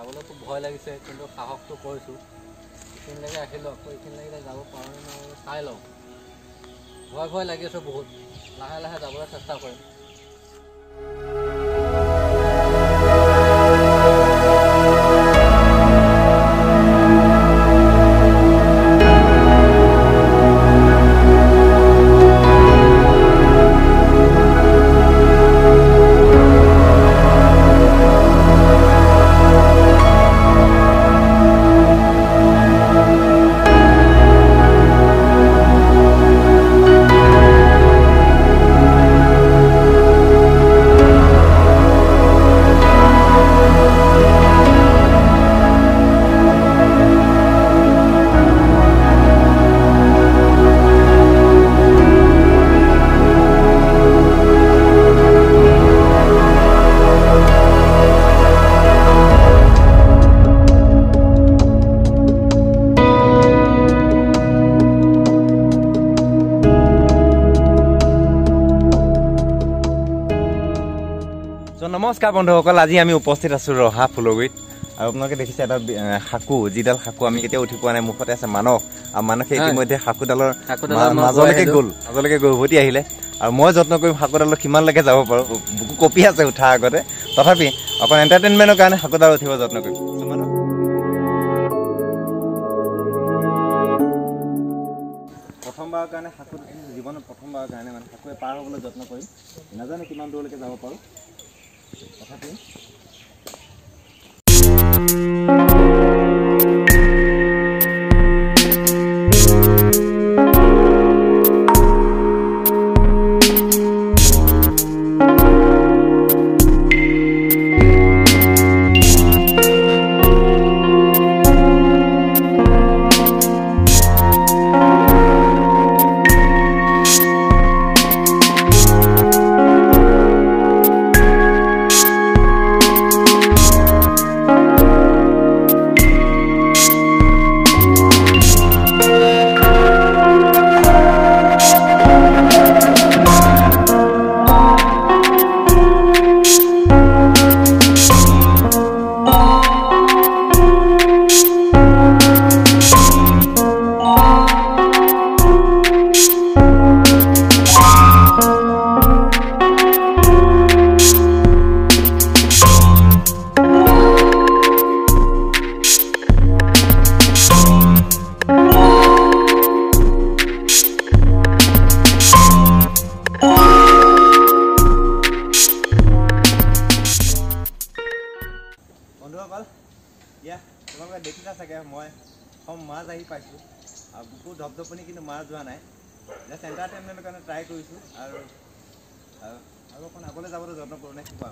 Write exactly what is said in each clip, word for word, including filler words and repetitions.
যাবলৈ খুব ভয় লাগিছে, কিন্তু সাহসটো কৰিছোঁ। এইখিনিলৈকে আহিলোঁ, আকৌ এইখিনিলৈকে যাব পাৰোঁ নে নোৱাৰোঁ চাই লওঁ। ভয় ভয় লাগি আছে বহুত, লাহে লাহে যাবলৈ চেষ্টা কৰিম। নমস্কাৰ বন্ধুসকল, আজি আমি উপস্থিত আছোঁ ৰহা ফুলগুৰিত। আৰু আপোনালোকে দেখিছে এটা সাকু, যিডাল সাকু আমি কেতিয়াও উঠি পোৱা নাই। মুখতে আছে মানস, আৰু মানসে ইতিমধ্যে সাকুডালৰ মাজলৈকে গ'ল মাজলৈকে গৈ উভতি আহিলে। আৰু মই যত্ন কৰিম সাকুডালৰ কিমানলৈকে যাব পাৰোঁ। বুকু কঁপি আছে উঠাৰ আগতে, তথাপি অকণ এণ্টাৰটেইনমেণ্টৰ কাৰণে সাকুডাল উঠিব যত্ন কৰিম। প্ৰথমবাৰৰ কাৰণে সাকু জীৱনত প্ৰথমবাৰৰ কাৰণে মানে সাকুৱে পাৰ হ'বলৈ যত্ন কৰিম। নাজানো কিমান দূৰলৈকে যাব পাৰোঁ, তথাপি বন্ধুসকল, ইয়া তোমালোকে দেখিছা চাগে মই কম মাছ আহি পাইছোঁ। আৰু বুকু ধপধপনি, কিন্তু মাছ যোৱা নাই। জাষ্ট এণ্টাৰটেইনমেণ্টৰ কাৰণে ট্ৰাই কৰিছোঁ। আৰু আৰু অকণ আগলৈ যাবলৈ যত্ন কৰোঁ নে কি কোৱা?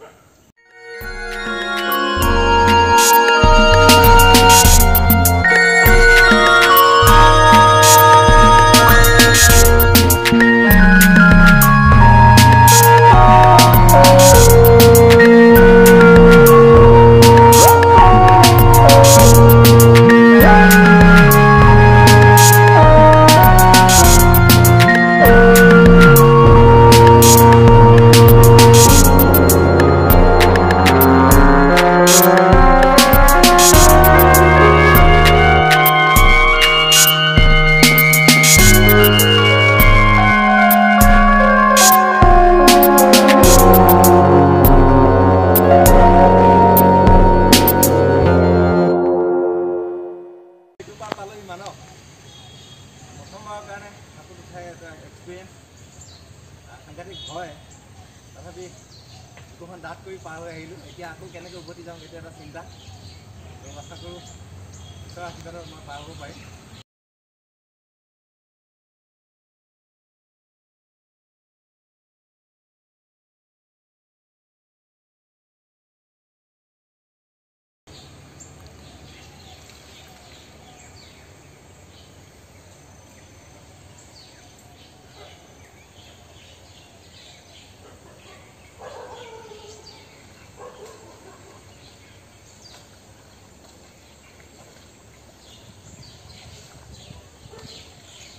প্ৰথমবাৰৰ কাৰণে সাঁতোৰ উঠাই এটা এক্সপিৰিয়েঞ্চ সাংঘাতিক হয়। তথাপি বুকুখন ডাঠ কৰি পাৰ হৈ আহিলোঁ। এতিয়া আকৌ কেনেকৈ উভতি যাওঁ সেইটো এটা চিন্তা। আশা কৰোঁ ঈশ্বৰৰ আশীৰ্বাদত মই পাৰ হ'ব পাৰিম।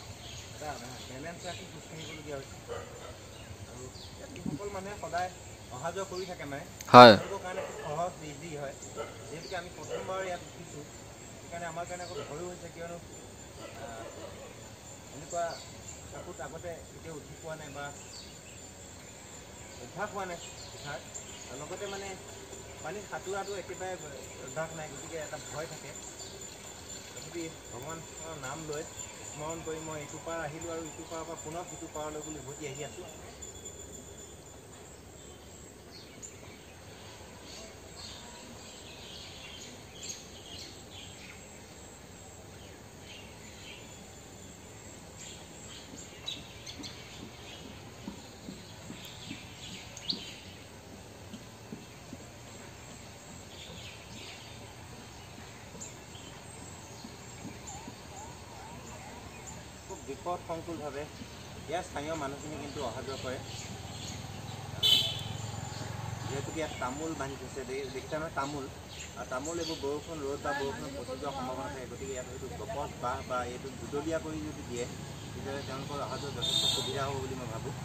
বেলেঞ্চ ৰাখি খোজকাঢ়িবলগীয়া হৈছে। আৰু যিসকল মানুহে সদায় অহা যোৱা কৰি থাকে মানে হয় তেওঁলোকৰ কাৰণে খুব সহজ ইজি হয় যিহেতুকে আমি প্ৰথমবাৰ ইয়াত উঠিছোঁ সেইকাৰণে আমাৰ কাৰণে আকৌ ভয়ো হৈছে কিয়নো এনেকুৱা সাঁতোৰত আগতে কেতিয়াও উঠি পোৱা নাই বা অভ্যাস হোৱা নাই উঠাৰ লগতে মানে পানীত সাঁতোৰাটো একেবাৰে অভ্যাস নাই গতিকে এটা ভয় থাকে তথাপি ভগৱানৰ নাম লৈ স্মৰণ কৰি মই ইটো পাৰ আহিলোঁ আৰু ইটো পাৰৰ পৰা পুনৰ সিটো পাৰলৈ বুলি উভতি আহি আছোঁ বিপদ সংকুলভাৱে ইয়াৰ স্থানীয় মানুহখিনি কিন্তু অহা যোৱা কৰে যিহেতুকে ইয়াত তামোল বান্ধি থৈছে দেখিছে নহয় তামোল আৰু তামোল এইবোৰ বৰষুণ ৰ'দ বা বৰষুণত পচি যোৱাৰ সম্ভাৱনা থাকে গতিকে ইয়াত হয়তো গপচ বাঁহ বা এইটো দুদলীয়া কৰি যদি দিয়ে তেতিয়াহ'লে তেওঁলোকৰ অহা যোৱা যথেষ্ট সুবিধা হ'ব বুলি মই ভাবোঁ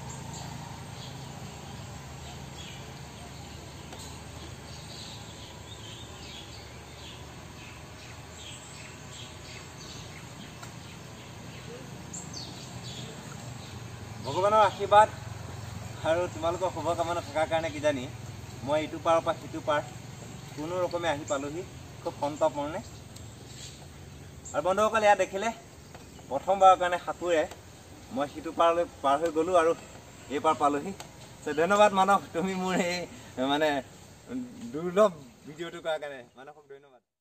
ভগৱানৰ আশীৰ্বাদ আৰু তোমালোকৰ শুভকামনা থকাৰ কাৰণে কিজানি মই ইটো পাৰৰ পৰা সিটো পাৰ কোনো ৰকমে আহি পালোহি খুব সন্তৰ্পণে আৰু বন্ধুসকল ইয়াত দেখিলে প্ৰথমবাৰৰ কাৰণে সাঁতোৰে মই সিটো পাৰলৈ পাৰ হৈ গ'লোঁ আৰু এই পাৰ পালোহি ধন্যবাদ মানস তুমি মোৰ এই মানে দুৰ্লভ ভিডিঅ'টো কৰাৰ কাৰণে মানসক ধন্যবাদ